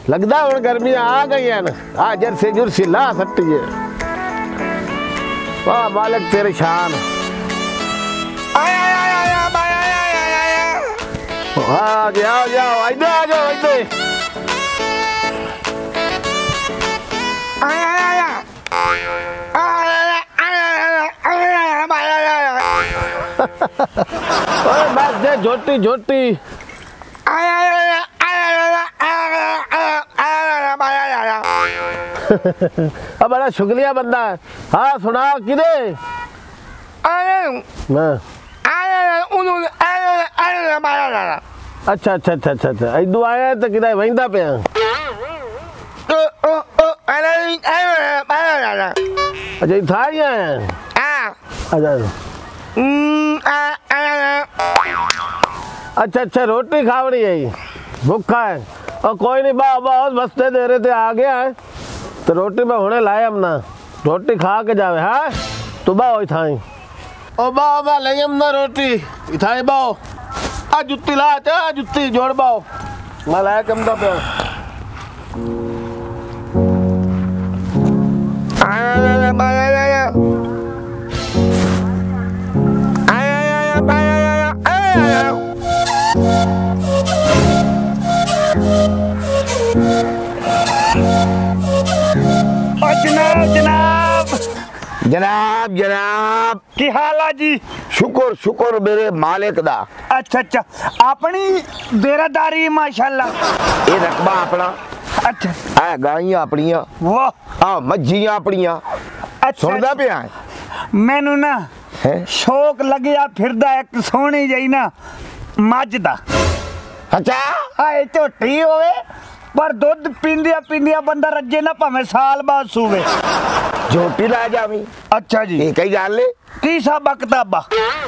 लगता हूँ गर्मियां आ गई हैं आ जर्सी जुर्सी ला सट्टी है। वाह मालिक तेरी शान। आ जाओ इधर आ जाओ इधर। बस दे झोटी झोटी। अब बड़ा शुक्रिया बंदा है। हाँ सुनाओ किधे अच्छा अच्छा अच्छा अच्छा अच्छा इदू आया तो कि वहींदा पे अच्छा इथा ही आया अच्छा अच्छा रोटी खावड़ी है भूखा है और कोई नहीं बहुत बस्ते दे रहे थे आ गया है तो रोटी मैं हुने लाया ना रोटी खा के जावे हाँ तो बाओ इथाई ओ बाओ ले ना रोटी इथाई बाओ आ जुत्ती ला आ जुत्ती जोड़ बाओ मैं लाया कमदा पे जनाब जनाब जनाब जनाब की हाल है जी। शुक्र शुक्र मेरे मालिक दा। अच्छा अच्छा अपनी बेरादारी माशाल्लाह ये रकबा अपना अच्छा है गाइयां अपनियां वाह हाँ मज्जियां अपनियां अच्छा सुनदा पिया मैनू ना शौक लग्या फिरदा एक सोहनी जई ना मझ दा। अच्छा हाए झोटी होवे पर दुध पींदिया पींदिया बंदा रज्जे ना भावे साल बाद सूवे झोटी ला जावी। अच्छा जी ये कई गल की साबा किताबा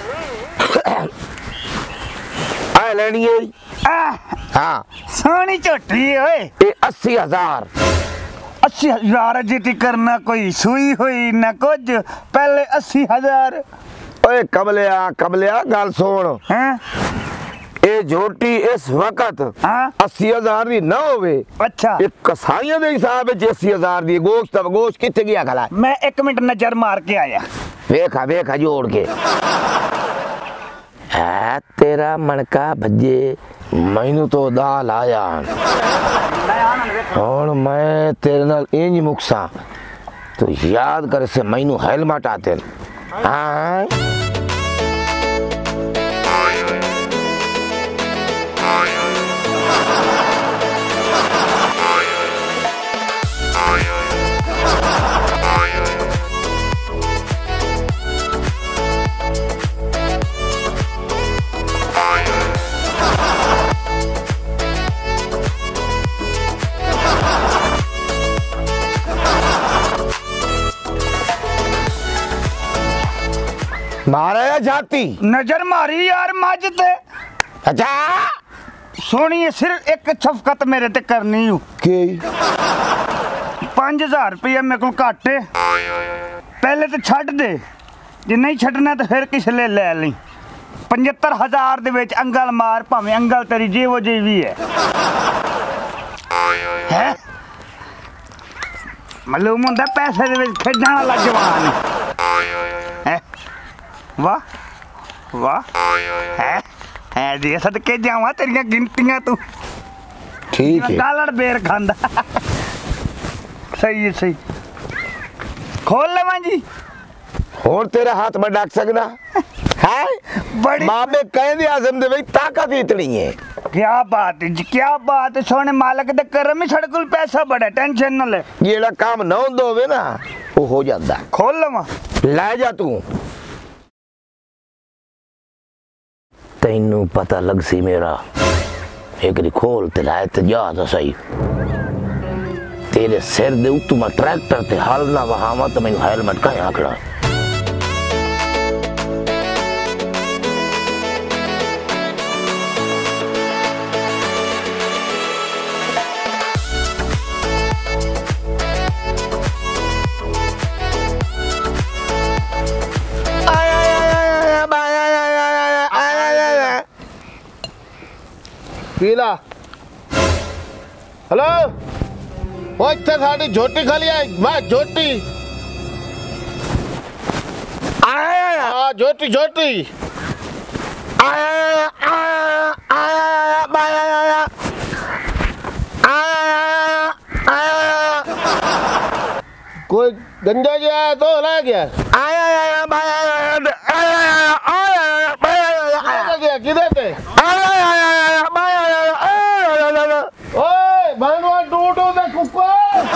आ लेनी है हाँ सोहनी झोटी होए ये 80,000 80,000 जी करना कोई सुई हुई ना कुछ पहले 80,000 ओए कमलिया गल सुन हैं ये झोटी इस वक्त 80,000 दी ना होवे। अच्छा एक कसाईयां दे हिसाब विच 80,000 दी गोश्त किथे गया खला मैं एक मिनट नजर मार के आया वेखा जोड़ के है तेरा मनका भज्जे मैनू तो दाल आया और मैं तेरे नाल इंज मुकसा तो याद कर से मैनू हेलमेट आते हाँ मारा या जाती नजर मारी यार मझ ते। अच्छा सोनी सिर्फ एक शफकत मेरे ते करनी हूँ के 5,000 रुपया मेरे को घट है पहले तो छड़ दे जे नहीं छड़ना तो फिर किस ले ली 75,000 दे विच अंगल मार भावें अंगल तेरी जेवो जी भी है मालूम होंदा पैसे दे विच खेडण वाला जवान है वाह वाह है जी सदके जावा तेरिया गिनतियां तू ठीक है गालड़ बेर खांदा सही है सही खोल लवा जी और तेरा हाथ में डाक सकना है बड़ी मामे कहदे आजम दे भाई ताकत इतनी है। क्या बात है जी क्या बात है सोने मालक दे करम ही सड़कुल पैसा बड़ा टेंशन न ले जेड़ा काम ना होंदा होवे ना वो हो जांदा। खोल लवा ले जा तू तैनू पता लग सी मेरा एक खोल ते लाए ते जा तो सही तेरे सिर दे उत्तू मैं ट्रैक्टर ते हल ना वहावा तो मैनू हेलमेट का आंकड़ा पीला हेलो ਉਹ ਇੱਥੇ ਸਾਡੀ ਝੋਟੀ ਖਾਲੀ ਆ ਮੈਂ ਝੋਟੀ ਆਇਆ ਆ ਝੋਟੀ ਝੋਟੀ ਆਇਆ कोई गंजा जी आया तो ला गया किधर थे ओए भानवा टूटो दे कुक्को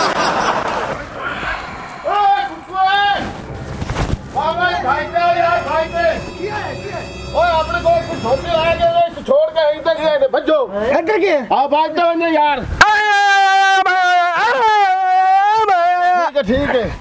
ओए कुक्को बाबा भाई दे यार भाई दे ओए अपने को छोटे लाए गए छोड़ के यहीं तक गए भजो ਇੱਧਰ ਕੀ हां भाग दो यार ठीक है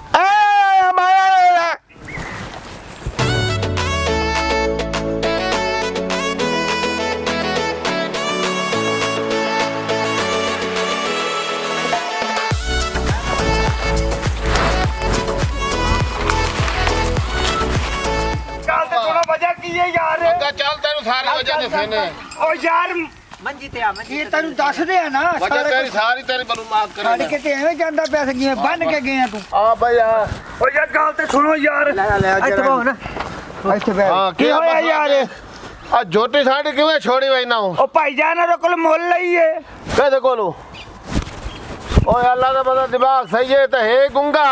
ਵਜ੍ਹਾ ਕੀ ਹੈ ਯਾਰ ਚੱਲ ਤੈਨੂੰ ਸਾਰੀ ਵਜ੍ਹਾ ਦੱਸਣੇ ਓ ਯਾਰ ਮੰਜੀ ਤੇ ਆ ਮੰਜੀ ਇਹ ਤੈਨੂੰ ਦੱਸਦੇ ਆ ਨਾ ਵਜ੍ਹਾ ਤੇਰੀ ਸਾਰੀ ਤੇਰੀ ਮਾਲੂਮਾਤ ਛੱਡ ਕਰੇ ਕੇ ਤੇ ਐਵੇਂ ਜਾਂਦਾ ਪਿਆ ਸਗੀਆਂ ਬੰਨ ਕੇ ਗਏ ਆ ਤੂੰ ਆ ਬਈ ਆ ਓ ਯਾਰ ਗੱਲ ਤੇ ਸੁਣੋ ਯਾਰ ਇੱਥੇ ਬਹੁ ਨਾ ਇੱਥੇ ਬੈ ਹਾਂ ਕੀ ਹੋਇਆ ਯਾਰ ਆ ਝੋਟੀ ਸਾਡੀ ਕਿਵੇਂ ਛੋੜੀ ਵਈ ਨਾ ਓ ਭਾਈ ਜਾਨ ਉਹਦੇ ਕੋਲ ਮੁੱਲ ਲਈਏ ਕਹਦੇ ਕੋਲੋਂ ਓਏ ਅੱਲਾ ਦਾ ਬੜਾ ਦਿਮਾਗ ਸਹੀ ਹੈ ਤੇ ਹੈ ਗੁੰਗਾ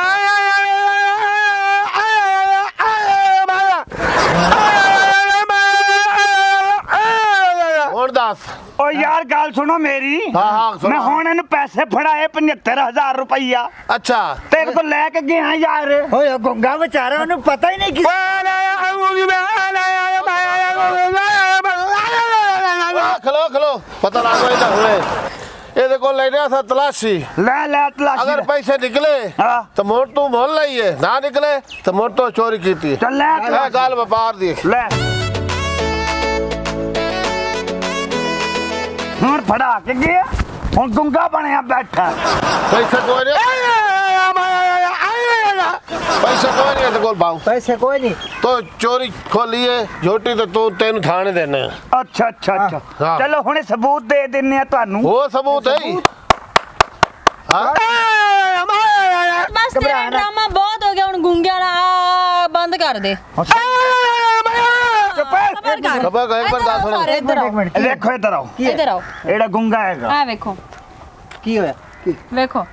ਹੁਣ ਦੱਸ ਓ ਯਾਰ ਗੱਲ ਸੁਣੋ ਮੇਰੀ ਹਾਂ ਸੁਣਾ। ਮੈਂ ਹੁਣ ਇਹਨੂੰ ਪੈਸੇ ਫੜਾਏ 75000 ਰੁਪਈਆ ਅੱਛਾ ਤੇਰੇ ਕੋਲ ਲੈ ਕੇ ਗਿਆ ਯਾਰ ਓਏ ਗੁੰਗਾ ਵਿਚਾਰਾ ਉਹਨੂੰ ਪਤਾ ਹੀ ਨਹੀਂ ਕਿ ਖਲੋ ਖਲੋ ਪਤਾ ਲੱਗ ਗਿਆ ਹੁਣੇ ਇਹਦੇ ਕੋਲ ਲੈ ਰਿਹਾ ਸੀ ਤਲਾਸ਼ੀ ਲੈ ਤਲਾਸ਼ੀ अगर पैसे निकले हाँ। तो मोट तू मोल लाइए ना निकले तो मोट तो चोरी की थी ਚੱਲ ਲੈ ਤਲਾਸ਼ੀ। गाल व्यापार दी ਲੈ ਹੁਣ ਫੜਾ ਕੇ ਗਿਆ ਹੁਣ ਗੁੰਗਾ ਬਣਿਆ ਬੈਠਾ पैसे कोई नहीं पैसे कोई नहीं तो बाबू ਪੈਸੇ ਕੋਈ ਨਹੀਂ तो चोरी खोलिए झोटी तो तू तेन थाने देने ਅੱਛਾ ਅੱਛਾ ਅੱਛਾ ਹਾਂ। ਚਲੋ ਹੁਣੇ ਸਬੂਤ ਦੇ ਦਿੰਨੇ ਆ ਤੁਹਾਨੂੰ वो सबूत है ही। हाँ बस तेरा ड्रामा बहुत हो गया हुन गुंगे वाला बंद कर दे ਚੁੱਪ खबर कर खबर एक बार दास होना इधर आओ ਦੇਖੋ ਇੱਧਰ ਆਓ इधर आओ ਇਹੜਾ ਗੁੰਗਾ ਹੈਗਾ आ देखो ਕੀ ਹੋਇਆ देखो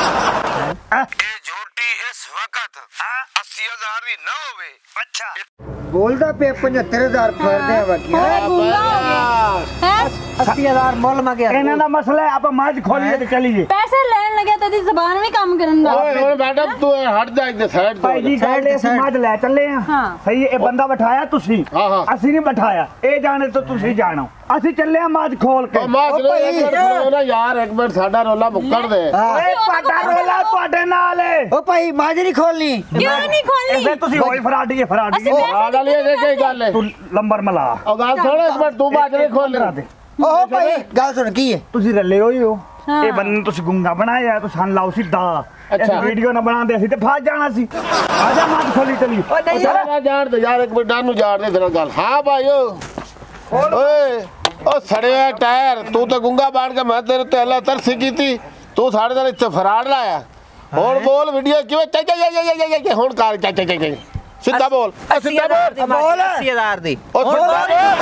झूठी इस वक्त 80,000 भी ना होवे ਅੱਛਾ ਬੋਲਦਾ ਪਿਆ 75000 ਫੜਦੇ ਆ ਬਾਕੀ अरे गुंगा हो गया हैं 80000 ਮੁੱਲ ਮੰਗਿਆ ਇਹਨਾਂ ਦਾ ਮਸਲਾ ਹੈ ਆਪਾਂ ਮੱਝ ਖੋਲੀਏ ਤੇ ਚਲੀਏ पैसे लेने लगे तेरी जुबान भी काम करन दा ओए ओए मैडम तू हट जा इधर साइड ਭਾਈ ਜੀ Side ਗੱਲ ਤੇ ਅਸੀਂ side। ਮੱਝ ਲੈ ਚੱਲੇ ਆ ਹਾਂ। ਸਹੀ ਹੈ, ਇਹ ਬੰਦਾ ਬਿਠਾਇਆ ਤੁਸੀਂ ਹਾਂ, ਹਾਂ। ਅਸੀਂ ਨਹੀਂ ਬਿਠਾਇਆ ਇਹ ਜਾਣੇ ਤੋਂ ਤੁਸੀਂ ਜਾਣੋ ਅਸੀਂ ਚੱਲੇ ਆ ਮੱਝ ਖੋਲ ਕੇ ओ मां रे एक मिनट खड़ो ना यार एक मिनट साडा रोला मुक्कड़ दे ਓਏ ਤੁਹਾਡਾ ਰੋਲਾ ਤੁਹਾਡੇ ਨਾਲ ਏ ਓ ਭਾਈ ਮਾਝ ਨਹੀਂ ਖੋਲਣੀ क्यों नहीं खोलनी ਐਸੇ ਤੁਸੀਂ ਹੋਈ ਫਰਾਡੀਏ ਫਰਾਡੀਏ ਅਸੀਂ आ गल ये की गल है ਤੂੰ ਲੰਬਰ ਮਲਾ ओ गल सुन एक मिनट तू बात नहीं खोल ਕਰਾ ਦੇ ਓ ਭਾਈ ਗੱਲ ਸੁਣ ਕੀ ਹੈ ਤੁਸੀਂ ਰੱਲੇ ਹੋਈ ਹੋ ਹਾਂ। ਇਹ ਬੰਦੇ ਨੂੰ ਤੁਸੀਂ ਗੁੰਗਾ ਬਣਾਇਆ ਤੂੰ ਸਾਨੂੰ ਲਾਓ ਸਿੱਧਾ ਅੱਛਾ। ਵੀਡੀਓ ਨਾ ਬਣਾਉਂਦੇ ਅਸੀਂ ਤੇ ਫਸ ਜਾਣਾ ਸੀ ਆ ਜਾ ਮੱਝ ਖੋਲੀ ਚਲੀ ਓ ਨਹੀਂ चल जान दे यार एक मिनट डानू जान दे तेरा गल हां भाई ओए ओ सड़िया टायर तू तो गुंगा बाण के मैं तेरे ते अल्लाह तरसी कीती तू साडे नाल इत्थे फराड लाया हुन बोल वीडियो किवें चा हुन कर चा सीधा बोल सीधा बोल 80000 ਦੀ ओ सीधा बोल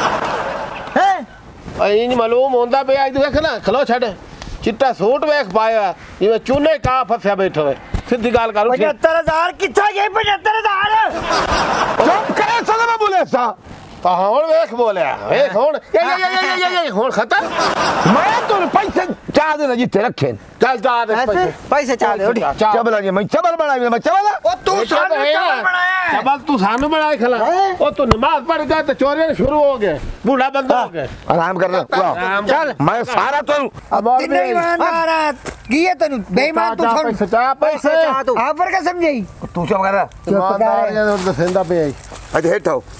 ਹੈ ऐ नहीं मालूम होंदा पे आज देख ना खलो छड़ चिट्टा सूट वेख पाया जिवें चूने का फसया बैठो है सीधी गल कर 75000 किੱਥੋਂ ਗਏ 75000 चुप करे सदा बोले सा ਹੁਣ ਵੇਖ ਬੋਲਿਆ ਵੇਖ ਹੁਣ ਇਹ ਹੁਣ ਖਤਮ मैं तो पैसे चाह देना जितने रखे ਚੱਲ ਜਾ ਦੇ ਪੈਸੇ ਪੈਸੇ ਚਾਲੇ ਓਡੀ चबल जी मैं चबल बनाई मैं चबल ਉਹ ਤੂੰ ਸਾਨੂੰ ਚਾਲ ਬਣਾਇਆ ਚਬਲ ਤੂੰ ਸਾਨੂੰ ਬਣਾਏ ਖਲਾ ਉਹ ਤੂੰ ਨਮਾਜ਼ ਪੜ੍ਹ ਗਿਆ ਤੇ ਚੋਰੀਆਂ ਸ਼ੁਰੂ ਹੋ ਗਏ ਬੂढ़ा ਬੰਦਾ ਹੋ ਗਿਆ आराम कर रहा ਚੱਲ मैं सारा तो ਕਿੰਨੇ ਇਮਾਨਦਾਰ ਆ ਕੀ ਹੈ ਤੈਨੂੰ ਬੇਈਮਾਨ ਤੂੰ ਸੁਣ ਸੱਚਾ ਪੈਸੇ ਚਾਹ ਤੂੰ ਆਫਰ ਕਾ ਸਮਝਾਈ तू सब कर रहा ਇਮਾਨਦਾਰੀਆਂ ਦਾ ਦਸੰਦਾ ਪਿਆ ਈ। अरे हेठ आओ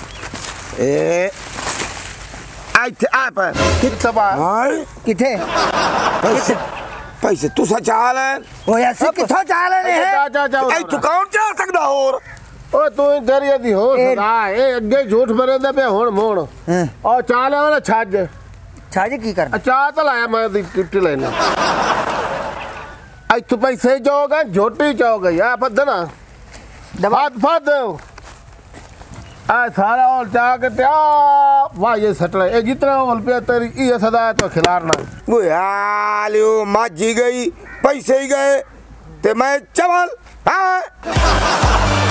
ए आइते आप ਕਿੱਥੇ ਬਾ ਕਿੱਥੇ पैसे पैसे तू सचाल है ਓਏ ਅਸੀਂ ਕਿੱਥੋਂ ਚਾਲ ਨੇ ਜਾ ए तू कौन जा सकदा और ਓਏ ਤੂੰ ਦਰਿਆ ਦੀ ਹੋ ਸਦਾ ਇਹ ਅੱਗੇ ਝੂਠ ਬਰੇਂਦਾ ਪਿਆ ਹੁਣ ਮੋਣ ਉਹ ਚਾਹ ਲੈ ਵਾਲਾ ਛੱਜ ਛਾਜ ਕੀ ਕਰਨਾ ਚਾਹ ਤਾਂ ਲਾਇਆ ਮੈਂ ਦੀ ਕਿੱਟ ਲੈਣਾ इतने पैसे चौक है झोटी चौक है या फदना बात फद आ सारा और चाह के त्या वाह ये सटला ये जितना होल पे तेरी ये सदा है तो खिलारना गुयालियो माझी गई पैसे ही गए ते मैं चवल हाँ